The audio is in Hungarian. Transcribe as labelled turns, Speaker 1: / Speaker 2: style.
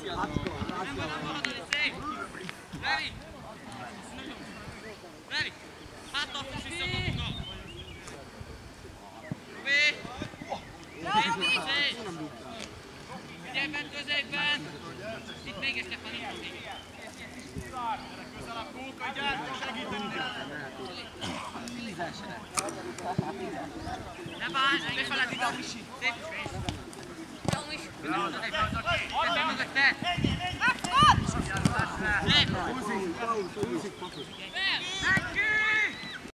Speaker 1: Figyelj bent középen! Itt még egy Stefan, itt még.
Speaker 2: Közelebb Kóka, gyertek segíteni neki!
Speaker 1: Ne bánj, befeled ide a Misi! Szép is! Jó is! Te mögötte! Szép!